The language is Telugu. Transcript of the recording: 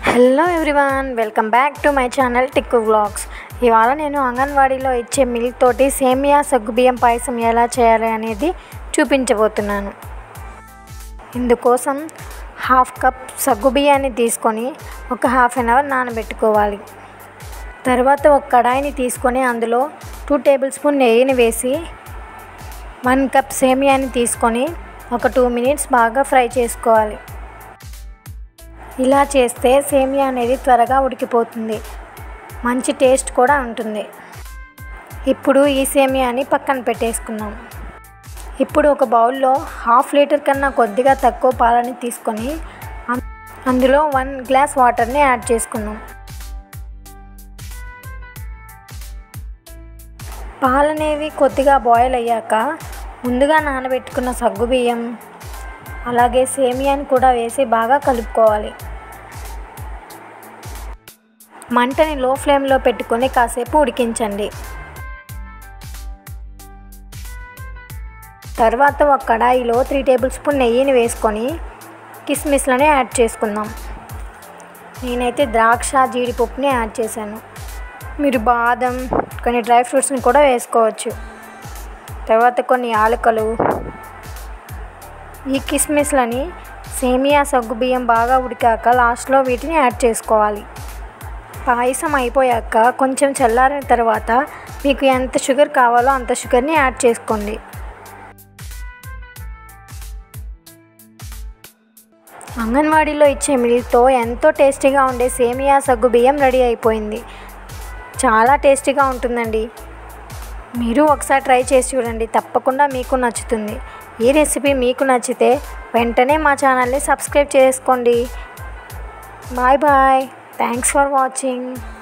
Hello everyone, welcome back to my channel Tikku vlogs. ఇవాళ నేను అంగన్వాడీలో ఇచ్చే మిల్క్ తోటి సేమియా సగ్గుబియ్యం పాయసం ఎలా చేయాలి అనేది చూపించబోతున్నాను. ఇందుకోసం హాఫ్ కప్ సగ్గుబియ్యాన్ని తీసుకొని ఒక హాఫ్ అన్ అవర్ నానబెట్టుకోవాలి. తర్వాత ఒక కడాయిని తీసుకొని అందులో 2 టేబుల్ స్పూన్ నెయ్యిని వేసి 1 కప్ సేమియాని తీసుకొని ఒక 2 మినిట్స్ బాగా ఫ్రై చేసుకోవాలి. ఇలా చేస్తే సేమియా అనేది త్వరగా ఉడికిపోతుంది, మంచి టేస్ట్ కూడా ఉంటుంది. ఇప్పుడు ఈ సేమియాని పక్కన పెట్టేసుకుందాం. ఇప్పుడు ఒక బౌల్లో 1/2 లీటర్ కన్నా కొద్దిగా తక్కువ పాలని తీసుకొని అందులో 1 గ్లాస్ వాటర్ని యాడ్ చేసుకుందాం. పాలనేవి కొద్దిగా బాయిల్ అయ్యాక ముందుగా నానబెట్టుకున్న సగ్గుబియ్యం అలాగే సేమియాని కూడా వేసి బాగా కలుపుకోవాలి. మంటని లో ఫ్లేమ్లో పెట్టుకొని కాసేపు ఉడికించండి. తర్వాత ఒక కడాయిలో 3 టేబుల్ స్పూన్ నెయ్యిని వేసుకొని కిస్మిస్లని యాడ్ చేసుకుందాం. నేనైతే ద్రాక్ష, జీడిపప్పుని యాడ్ చేశాను. మీరు బాదం, కొన్ని డ్రై ఫ్రూట్స్ని కూడా వేసుకోవచ్చు. తర్వాత కొన్ని యాలకులు. ఈ కిస్మిస్లని సేమియా సగ్గుబియ్యం బాగా ఉడికాక లాస్ట్లో వీటిని యాడ్ చేసుకోవాలి. పాయసం అయిపోయాక కొంచెం చల్లారిన తర్వాత మీకు ఎంత షుగర్ కావాలో అంత షుగర్ని యాడ్ చేసుకోండి. అంగన్వాడీలో ఇచ్చే మిల్క్తో ఎంతో టేస్టీగా ఉండే సేమియా సగ్గుబియ్యం రెడీ అయిపోయింది. చాలా టేస్టీగా ఉంటుందండి. మీరు ఒకసారి ట్రై చేసి చూడండి, తప్పకుండా మీకు నచ్చుతుంది. ఈ రెసిపీ మీకు నచ్చితే వెంటనే మా ఛానల్ని సబ్స్క్రైబ్ చేసుకోండి. Bye bye. Thanks for watching.